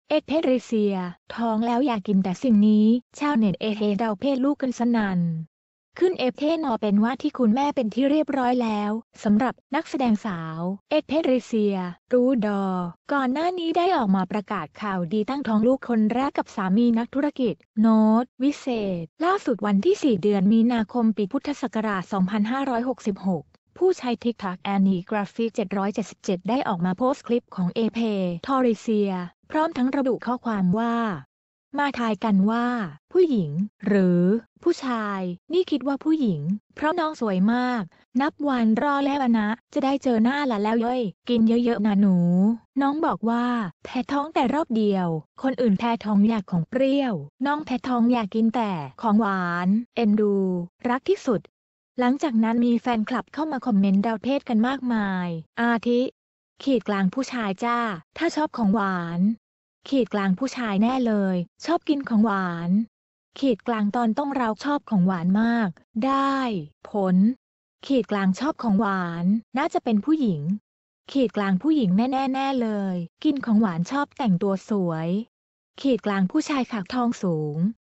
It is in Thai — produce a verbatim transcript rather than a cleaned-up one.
เอ็กเพทริเซียท้องแล้วอยากกินแต่สิ่งนี้ชาวเน็ตเอเฮเดาเพศลูกกันสนั่นขึ้นเอฟเทนอเป็นว่าที่คุณแม่เป็นที่เรียบร้อยแล้วสำหรับนักแสดงสาวเอ็กเพทริเซียรูดอก่อนหน้านี้ได้ออกมาประกาศข่าวดีตั้งท้องลูกคนแรกกับสามีนักธุรกิจโน้ตวิเศษล่าสุดวันที่สี่เดือนมีนาคมปีพุทธศักราชสองพันห้าร้อยหกสิบหกผู้ใช้ TikTok แอนนี่กราฟิกเจ็ดร้อยเจ็ดสิบเจ็ดได้ออกมาโพสต์คลิปของเอเพทอริเซียพร้อมทั้งระบุข้อความว่ามาทายกันว่าผู้หญิงหรือผู้ชายนี่คิดว่าผู้หญิงเพราะน้องสวยมากนับวันรอแล้วนะจะได้เจอหน้าละแล้วเย้ยกินเยอะๆนะหนูน้องบอกว่าแพ้ท้องแต่รอบเดียวคนอื่นแพ้ท้องอยากของเปรี้ยวน้องแพ้ท้องอยากกินแต่ของหวานเอ็นดูรักที่สุดหลังจากนั้นมีแฟนคลับเข้ามาคอมเมนต์ดาวเพศกันมากมายอาทิขีดกลางผู้ชายจ้าถ้าชอบของหวานขีดกลางผู้ชายแน่เลยชอบกินของหวานขีดกลางตอนต้องเราชอบของหวานมากได้ผลขีดกลางชอบของหวานน่าจะเป็นผู้หญิงขีดกลางผู้หญิงแน่ๆแน่เลยกินของหวานชอบแต่งตัวสวยขีดกลางผู้ชายขากทองสูง